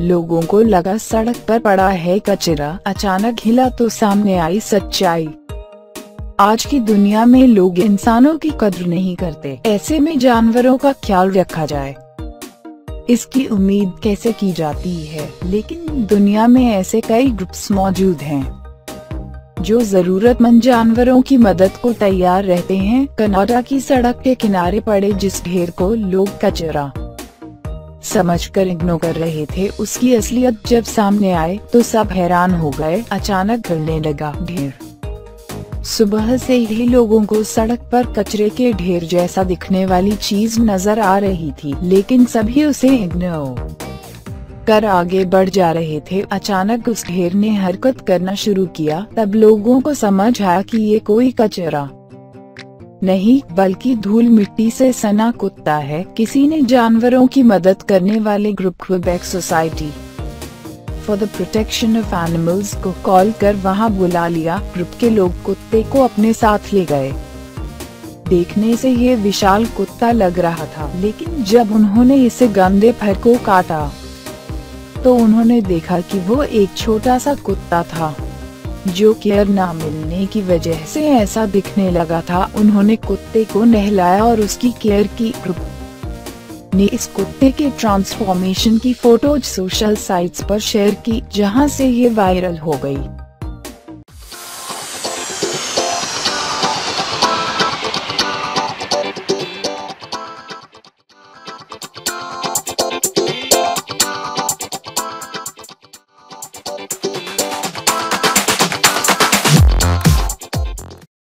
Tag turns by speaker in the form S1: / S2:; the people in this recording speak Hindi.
S1: लोगों को लगा सड़क पर पड़ा है कचरा, अचानक हिला तो सामने आई सच्चाई। आज की दुनिया में लोग इंसानों की कद्र नहीं करते, ऐसे में जानवरों का ख्याल रखा जाए, इसकी उम्मीद कैसे की जाती है। लेकिन दुनिया में ऐसे कई ग्रुप्स मौजूद हैं जो जरूरतमंद जानवरों की मदद को तैयार रहते हैं। कनाडा की सड़क के किनारे पड़े जिस ढेर को लोग कचरा समझकर इग्नोर कर रहे थे, उसकी असलियत जब सामने आए तो सब हैरान हो गए। अचानक गिरने लगा ढेर। सुबह से ही लोगों को सड़क पर कचरे के ढेर जैसा दिखने वाली चीज नजर आ रही थी, लेकिन सभी उसे इग्नोर कर आगे बढ़ जा रहे थे। अचानक उस ढेर ने हरकत करना शुरू किया, तब लोगों को समझ आया कि ये कोई कचरा नहीं बल्कि धूल मिट्टी से सना कुत्ता है। किसी ने जानवरों की मदद करने वाले group Quebec society for the protection of animals को कॉल कर वहां बुला लिया। ग्रुप के लोग कुत्ते को अपने साथ ले गए। देखने से ये विशाल कुत्ता लग रहा था, लेकिन जब उन्होंने इसे गंदे फर को काटा तो उन्होंने देखा कि वो एक छोटा सा कुत्ता था जो केयर ना मिलने की वजह से ऐसा दिखने लगा था। उन्होंने कुत्ते को नहलाया और उसकी केयर की। ग्रुप ने इस कुत्ते के ट्रांसफॉर्मेशन की फोटोज सोशल साइट्स पर शेयर की, जहां से ये वायरल हो गई।